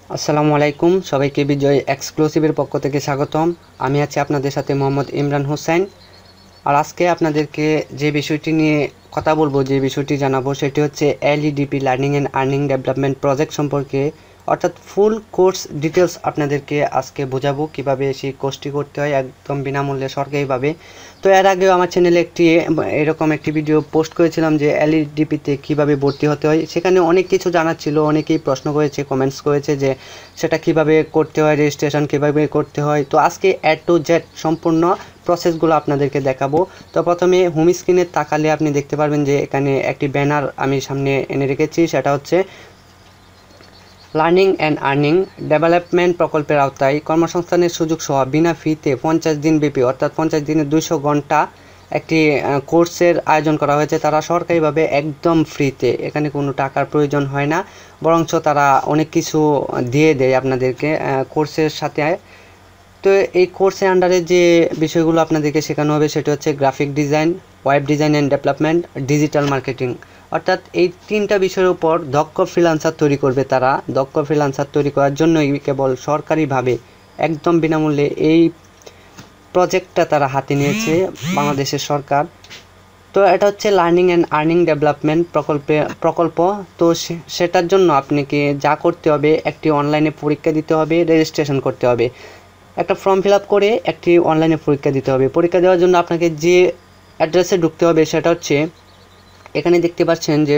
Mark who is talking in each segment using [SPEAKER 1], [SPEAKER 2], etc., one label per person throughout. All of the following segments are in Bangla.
[SPEAKER 1] আসসালামু আলাইকুম, সবাইকে বিজয় এক্সক্লুসিভের পক্ষ থেকে স্বাগতম। আমি আছি আপনাদের সাথে মোহাম্মদ ইমরান হোসেন। আর আজকে আপনাদেরকে যে বিষয়টি নিয়ে কথা বলবো, যে বিষয়টি জানাবো, সেটি হচ্ছে LEDP learning and earning development project সম্পর্কে, অর্থাৎ ফুল কোর্স ডিটেলস আপনাদেরকে আজকে বোঝাবো কিভাবে সেই কোর্সটি করতে হয় একদম বিনামূল্যে সরকারিভাবে। তো এর আগেও আমার চ্যানেলে এরকম একটি ভিডিও পোস্ট করেছিলাম যে এলইডিপিতে কিভাবে ভর্তি হতে হয়। সেখানে অনেক কিছু জানার ছিল, অনেকেই প্রশ্ন করেছে, কমেন্টস করেছে যে সেটা কিভাবে করতে হয়, রেজিস্ট্রেশন কিভাবে করতে হয়। তো আজকে এ টু জেড সম্পূর্ণ প্রসেসগুলো আপনাদেরকে দেখাবো। তো প্রথমে হোম স্ক্রিনে তাকালে আপনি দেখতে পারবেন যে এখানে একটি ব্যানার আমি সামনে এনে রেখেছি, সেটা হচ্ছে লার্নিং অ্যান্ড আর্নিং ডেভেলপমেন্ট প্রকল্পের আওতায় কর্মসংস্থানের সুযোগ সহ বিনা ফিতে 50 দিন ব্যাপী, অর্থাৎ 50 দিনে 200 ঘন্টা একটি কোর্সের আয়োজন করা হয়েছে। তারা সরকারিভাবে একদম ফ্রিতে, এখানে কোনো টাকার প্রয়োজন হয় না, বরঞ্চ তারা অনেক কিছু দিয়ে দেয় আপনাদেরকে কোর্সের সাথে। তো এই কোর্সের আন্ডারে যে বিষয়গুলো আপনাদেরকে শেখানো হবে সেটা হচ্ছে graphic design, web design and development, digital marketing. অর্থাৎ এই তিনটা বিষয়ের উপর দক্ষ ফ্রিল্যান্সার তৈরি করবে তারা। দক্ষ ফ্রিল্যান্সার তৈরি করার জন্যই কেবল সরকারিভাবে একদম বিনামূল্যে এই প্রজেক্টটা তারা হাতে নিয়েছে বাংলাদেশের সরকার। তো এটা হচ্ছে লার্নিং অ্যান্ড আর্নিং ডেভেলপমেন্ট প্রকল্প। তো সেটার জন্য আপনাকে যা করতে হবে, একটি অনলাইনে পরীক্ষা দিতে হবে, রেজিস্ট্রেশন করতে হবে, একটা ফর্ম ফিল আপ করে একটি অনলাইনে পরীক্ষা দিতে হবে। পরীক্ষা দেওয়ার জন্য আপনাকে যে অ্যাড্রেসে ঢুকতে হবে সেটা হচ্ছে, এখানে দেখতে পাচ্ছেন যে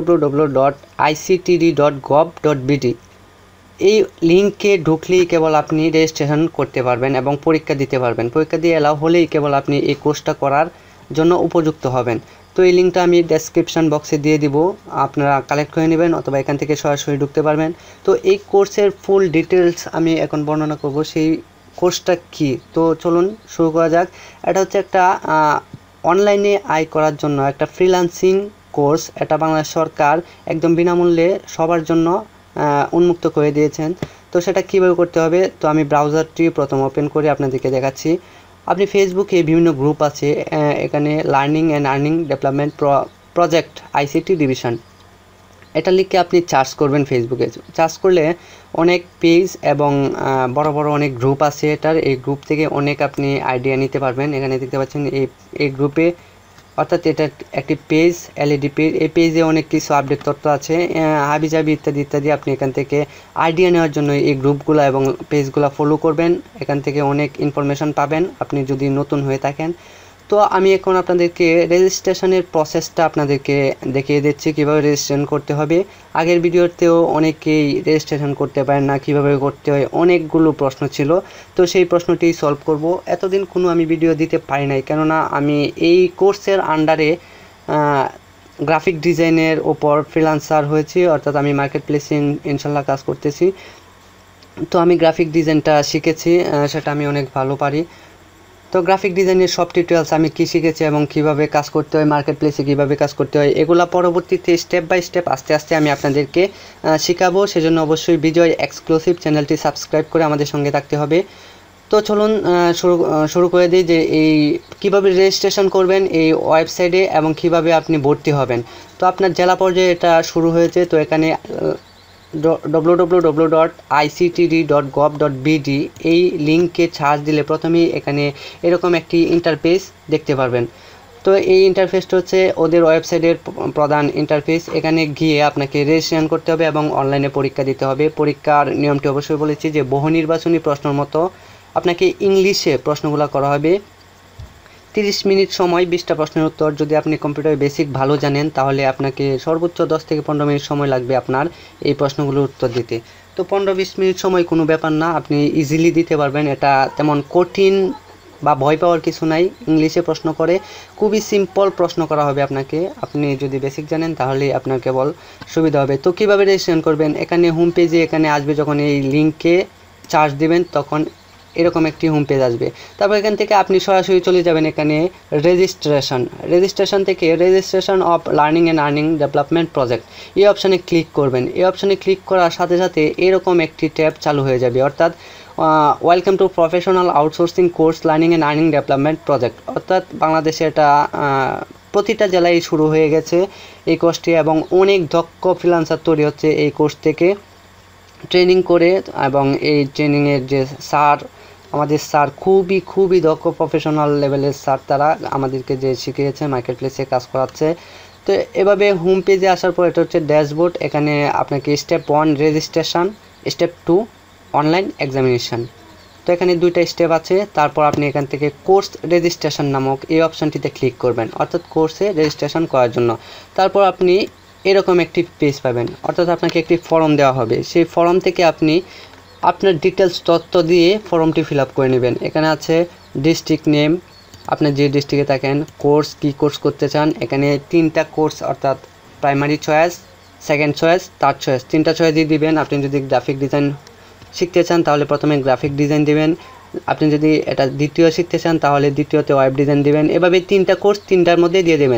[SPEAKER 1] www.ictd.gov.bd। এই লিঙ্কে ঢুকলেই কেবল আপনি রেজিস্ট্রেশন করতে পারবেন এবং পরীক্ষা দিতে পারবেন। পরীক্ষা দিয়ে এলাও হলেই কেবল আপনি এই কোর্সটা করার জন্য উপযুক্ত হবেন। তো এই লিঙ্কটা আমি ডেসক্রিপশন বক্সে দিয়ে দিব, আপনারা কালেক্ট করে নেবেন অথবা এখান থেকে সরাসরি ঢুকতে পারবেন। তো এই কোর্সের ফুল ডিটেলস আমি এখন বর্ণনা করব, সেই কোর্সটা কি। তো চলুন শুরু করা যাক। এটা হচ্ছে একটা অনলাইনে আয় করার জন্য একটা ফ্রিল্যান্সিং কোর্স। এটা বাংলাদেশ সরকার একদম বিনামূল্যে সবার জন্য উন্মুক্ত করে দিয়েছেন। তো সেটা কীভাবে করতে হবে, তো আমি ব্রাউজারটি প্রথম ওপেন করে আপনাদেরকে দেখাচ্ছি। আপনি ফেসবুকে বিভিন্ন গ্রুপ আছে, এখানে learning and earning development project ICT division, এটা লিখে আপনি চার্জ করবেন। ফেসবুকে চার্জ করলে অনেক পেজ এবং বড় বড় অনেক গ্রুপ আছে এটার। এই গ্রুপ থেকে অনেক আপনি আইডিয়া নিতে পারবেন। এখানে দেখতে পাচ্ছেন এই গ্রুপে, অর্থাৎ এটা একটি পেজ, এলইডিপির। এই পেজে অনেক কিছু আপডেট তথ্য আছে, হাবিজাবি ইত্যাদি ইত্যাদি। আপনি এখান থেকে আইডিয়া নেওয়ার জন্য এই গ্রুপগুলো এবং পেজগুলো ফলো করবেন, এখান থেকে অনেক ইনফরমেশন পাবেন আপনি যদি নতুন হয়ে থাকেন। তো আমি এখন আপনাদেরকে রেজিস্ট্রেশনের প্রসেসটা আপনাদেরকে দেখিয়ে দিচ্ছি কীভাবে রেজিস্ট্রেশন করতে হবে। আগের ভিডিওতেও অনেকেই রেজিস্ট্রেশন করতে পারেন না, কীভাবে করতে হয়, অনেকগুলো প্রশ্ন ছিল। তো সেই প্রশ্নটি সলভ করব। এতদিন কোনো আমি ভিডিও দিতে পারি নাই, কেননা আমি এই কোর্সের আন্ডারে গ্রাফিক ডিজাইনের ওপর ফ্রিল্যান্সার হয়েছি, অর্থাৎ আমি মার্কেট প্লেসে ইনশাল্লাহ কাজ করতেছি। তো আমি গ্রাফিক ডিজাইনটা শিখেছি, সেটা আমি অনেক ভালো পারি। তো গ্রাফিক ডিজাইনের সব টিউটোরিয়ালস আমি কী শিখেছি এবং কীভাবে কাজ করতে হয়, মার্কেট প্লেসে কীভাবে কাজ করতে হয়, এগুলা পরবর্তীতে স্টেপ বাই স্টেপ আস্তে আস্তে আমি আপনাদেরকে শেখাবো। সেজন্য অবশ্যই বিজয় এক্সক্লুসিভ চ্যানেলটি সাবস্ক্রাইব করে আমাদের সঙ্গে থাকতে হবে। তো চলুন শুরু করে দিই যে এই কীভাবে রেজিস্ট্রেশন করবেন এই ওয়েবসাইটে এবং কিভাবে আপনি ভর্তি হবেন। তো আপনার জেলা পর্যায়ে এটা শুরু হয়েছে। তো এখানে www.ictd.gov.bd এই লিঙ্কে সার্চ দিলে প্রথমেই এখানে এরকম একটি ইন্টারফেস দেখতে পারবেন। তো এই ইন্টারফেসটা হচ্ছে ওদের ওয়েবসাইটের প্রধান ইন্টারফেস। এখানে গিয়ে আপনাকে রেজিস্ট্রেশন করতে হবে এবং অনলাইনে পরীক্ষা দিতে হবে। পরীক্ষার নিয়মটি অবশ্যই বলেছি যে বহু নির্বাচনী প্রশ্নের মতো আপনাকে ইংলিশে প্রশ্নগুলো করা হবে। 30 মিনিট সময়, 20টা প্রশ্নের উত্তর। যদি আপনি কম্পিউটার বেসিক ভালো জানেন তাহলে আপনাকে সর্বোচ্চ 10 থেকে 15 মিনিট সময় লাগবে আপনার এই প্রশ্নগুলোর উত্তর দিতে। তো 15-20 মিনিট সময় কোনো ব্যাপার না, আপনি ইজিলি দিতে পারবেন। এটা তেমন কঠিন বা ভয় পাওয়ার কিছু নাই। ইংলিশে প্রশ্ন করে, খুবই সিম্পল প্রশ্ন করা হবে আপনাকে। আপনি যদি বেসিক জানেন তাহলে আপনার কেবল সুবিধা হবে। তো কীভাবে রেজিস্ট্রেশন করবেন, এখানে হোম পেজে এখানে আসবে, যখন এই লিঙ্কে চার্জ দেবেন তখন এরকম একটি হোম পেজ আসবে। তারপর এখান থেকে আপনি সরাসরি চলে যাবেন এখানে রেজিস্ট্রেশন থেকে registration of learning and earning development project, এই অপশানে ক্লিক করবেন। এই অপশানে ক্লিক করার সাথে সাথে এরকম একটি ট্যাব চালু হয়ে যাবে, অর্থাৎ welcome to professional outsourcing course learning and earning development project. অর্থাৎ বাংলাদেশে এটা প্রতিটা জেলায় শুরু হয়ে গেছে এই কোর্সটি এবং অনেক দক্ষ ফ্রিল্যান্সার তৈরি হচ্ছে এই কোর্স থেকে। ট্রেনিং করে, এবং এই ট্রেনিংয়ের যে স্যার, আমাদের স্যার খুবই দক্ষ প্রফেশনাল লেভেলের স্যার, তারা আমাদেরকে যে শিখিয়েছে মার্কেট প্লেসে কাজ করাচ্ছে। তো এভাবে হোম পেজে আসার পর এটা হচ্ছে ড্যাশবোর্ড। এখানে আপনাকে step 1 registration, step 2 online examination. তো এখানে দুইটা স্টেপ আছে। তারপর আপনি এখান থেকে কোর্স রেজিস্ট্রেশন নামক এই অপশানটিতে ক্লিক করবেন, অর্থাৎ কোর্সে রেজিস্ট্রেশন করার জন্য। তারপর আপনি এরকম একটি পেজ পাবেন, অর্থাৎ আপনাকে একটি ফর্ম দেওয়া হবে। সেই ফর্ম থেকে আপনি আপনার ডিটেলস তথ্য দিয়ে ফর্মটি ফিল আপ করে নেবেন। এখানে আছে ডিস্ট্রিক্ট নেম, আপনি যে ডিস্ট্রিক্টে থাকেন, কোর্স কী কোর্স করতে চান। এখানে 3টা কোর্স, অর্থাৎ primary choice, second choice, third choice, 3টা চয়েসই দিবেন। আপনি যদি গ্রাফিক ডিজাইন শিখতে চান তাহলে প্রথমে গ্রাফিক ডিজাইন দিবেন। আপনি যদি এটা দ্বিতীয় শিখতে চান তাহলে দ্বিতীয়তে ওয়েব ডিজাইন দিবেন। এভাবে 3টা কোর্স 3টার মধ্যে দিয়ে দেবেন।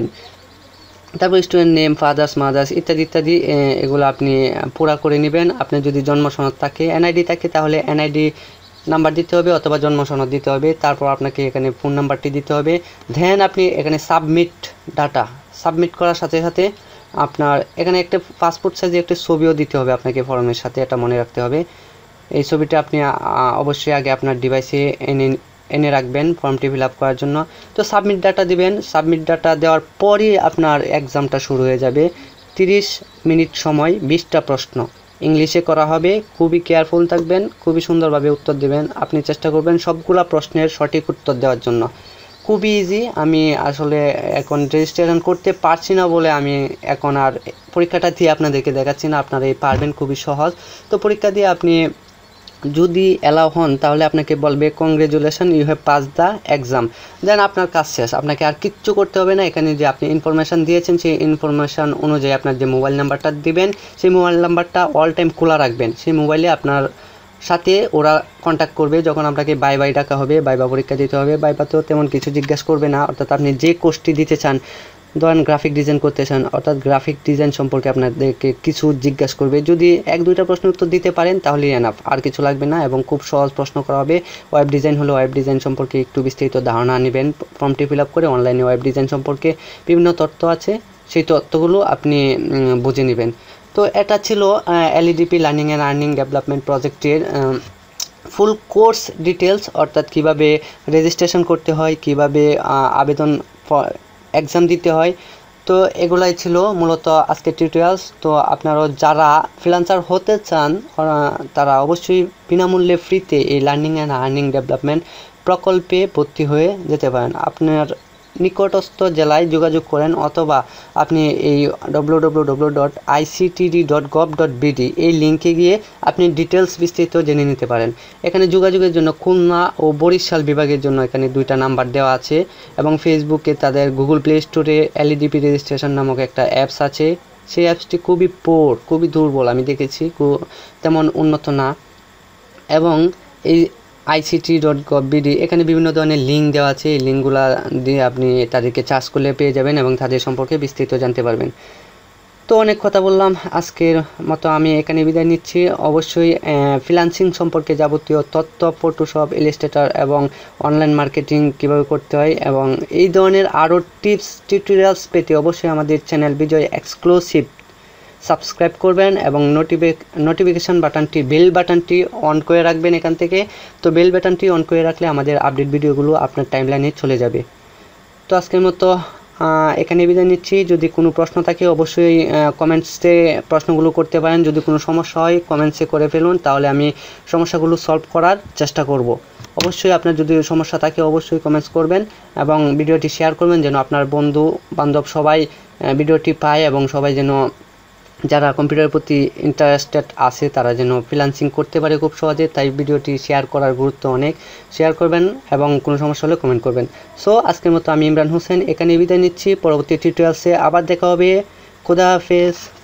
[SPEAKER 1] তারপর স্টুডেন্ট নেম, ফাদার্স মাদার্স ইত্যাদি এগুলো আপনি পুরা করে নেবেন। আপনার যদি জন্ম সনদ থাকে, এনআইডি থাকে, তাহলে এনআইডি নাম্বার দিতে হবে অথবা জন্ম সনদ দিতে হবে। তারপর আপনাকে এখানে ফোন নাম্বারটি দিতে হবে। দেন আপনি এখানে সাবমিট ডাটা, সাবমিট করার সাথে সাথে আপনার এখানে একটা পাসপোর্ট সাইজে একটা ছবিও দিতে হবে আপনাকে ফর্মের সাথে, এটা মনে রাখতে হবে। এই ছবিটা আপনি অবশ্যই আগে আপনার ডিভাইসে এনে রাখবেন ফর্মটি ফিল আপ করার জন্য। তো সাবমিট ডাটা দিবেন। সাবমিট ডাটা দেওয়ার পরই আপনার এক্সামটা শুরু হয়ে যাবে। 30 মিনিট সময়, 20টা প্রশ্ন ইংলিশে করা হবে। খুবই কেয়ারফুল থাকবেন, খুবই সুন্দরভাবে উত্তর দেবেন। আপনি চেষ্টা করবেন সবগুলা প্রশ্নের সঠিক উত্তর দেওয়ার জন্য। খুবই ইজি। আমি আসলে এখন রেজিস্ট্রেশন করতে পারছি না বলে আমি এখন আর পরীক্ষাটা দিয়ে আপনাদেরকে দেখাচ্ছি না। আপনারা এই পারবেন, খুবই সহজ। তো পরীক্ষা দিয়ে আপনি যদি অ্যালাউ হন তাহলে আপনাকে বলবে congratulation, you have pass the exam. Then আপনার কাজ শেষ, আপনাকে আর কিচ্ছু করতে হবে না। এখানে যে আপনি ইনফরমেশান দিয়েছেন সেই ইনফরমেশান অনুযায়ী আপনার যে মোবাইল নাম্বারটা দিবেন সেই মোবাইল নাম্বারটা অল টাইম খোলা রাখবেন। সেই মোবাইলে আপনার সাথে ওরা কন্ট্যাক্ট করবে যখন আপনাকে বাই ডাকা হবে, বাইবা পরীক্ষা দিতে হবে। বাইবাতেও তেমন কিছু জিজ্ঞাসা করবে না, অর্থাৎ আপনি যে কোর্সটি দিতে চান, ধরেন গ্রাফিক ডিজাইন করতে চান, অর্থাৎ গ্রাফিক ডিজাইন সম্পর্কে আপনাদেরকে কিছু জিজ্ঞাসা করবে। যদি 1-2টা প্রশ্নের উত্তর দিতে পারেন তাহলেই এনাফ, আর কিছু লাগবে না। এবং খুব সহজ প্রশ্ন করা হবে। ওয়েব ডিজাইন হলো ওয়েব ডিজাইন সম্পর্কে একটু বিস্তারিত ধারণা নেবেন ফর্মটি ফিল আপ করে। অনলাইনে ওয়েব ডিজাইন সম্পর্কে বিভিন্ন তথ্য আছে, সেই তথ্যগুলো আপনি বুঝে নেবেন। তো এটা ছিল LEDP learning and earning development প্রজেক্টের ফুল কোর্স ডিটেলস, অর্থাৎ কিভাবে রেজিস্ট্রেশন করতে হয়, কিভাবে আবেদন এক্সাম দিতে হয়। তো এগুলাই ছিল মূলত আজকের টিউটোরিয়ালস। তো আপনারাও যারা ফ্রিল্যান্সার হতে চান তারা অবশ্যই বিনামূল্যে ফ্রিতে এই লার্নিং অ্যান্ড আর্নিং ডেভেলপমেন্ট প্রকল্পে ভর্তি হয়ে যেতে পারেন। আপনার নিকটস্থ জেলায় যোগাযোগ করেন, অথবা আপনি এই www.ictd.gov.bd এই লিঙ্কে গিয়ে আপনি ডিটেলস বিস্তারিত জেনে নিতে পারেন। এখানে যোগাযোগের জন্য খুলনা ও বরিশাল বিভাগের জন্য এখানে 2টা নাম্বার দেওয়া আছে, এবং ফেসবুকে তাদের গুগল প্লে স্টোরে এলইডিপি রেজিস্ট্রেশন নামক একটা অ্যাপস আছে। সেই অ্যাপসটি খুবই দুর্বল, আমি দেখেছি, তেমন উন্নত না। এবং এই ict.gov.bd এখানে বিভিন্ন ধরনের লিঙ্ক দেওয়া আছে। এই লিঙ্কগুলো দিয়ে আপনি তাদেরকে চার্জ করলে পেয়ে যাবেন এবং তাদের সম্পর্কে বিস্তারিত জানতে পারবেন। তো অনেক কথা বললাম, আজকের মতো আমি এখানে বিদায় নিচ্ছি। অবশ্যই ফ্রিল্যান্সিং সম্পর্কে যাবতীয় তথ্য, ফটোশপ, ইলাস্ট্রেটর এবং অনলাইন মার্কেটিং কীভাবে করতে হয় এবং এই ধরনের আরও টিপস টিউটোরিয়ালস পেতে অবশ্যই আমাদের চ্যানেল বিজয় এক্সক্লুসিভ সাবস্ক্রাইব করবেন এবং নোটিফিকেশান বাটনটি, বেল বাটনটি অন করে রাখবেন এখান থেকে। তো বেল বাটনটি অন করে রাখলে আমাদের আপডেট ভিডিওগুলো আপনার টাইমলাইনে চলে যাবে। তো আজকের মতো এখানে বিদায় নিচ্ছি। যদি কোনো প্রশ্ন থাকে অবশ্যই কমেন্টসে প্রশ্নগুলো করতে পারেন। যদি কোনো সমস্যা হয় কমেন্টসে করে ফেলুন, তাহলে আমি সমস্যাগুলো সলভ করার চেষ্টা করব। অবশ্যই আপনার যদি সমস্যা থাকে অবশ্যই কমেন্টস করবেন এবং ভিডিওটি শেয়ার করবেন, যেন আপনার বন্ধু বান্ধব সবাই ভিডিওটি পায় এবং সবাই যেন, যারা কম্পিউটারের প্রতি ইন্টারেস্টেড আছে তারা যেন ফ্রিল্যান্সিং করতে পারে খুব সহজে। তাই ভিডিওটি শেয়ার করার গুরুত্ব অনেক। শেয়ার করবেন এবং কোনো সমস্যা হলে কমেন্ট করবেন। সো আজকের মতো আমি ইমরান হোসেন এখানে বিদায় নিচ্ছি। পরবর্তী টিউটোরিয়ালসে আবার দেখা হবে। খুদা হাফেজ।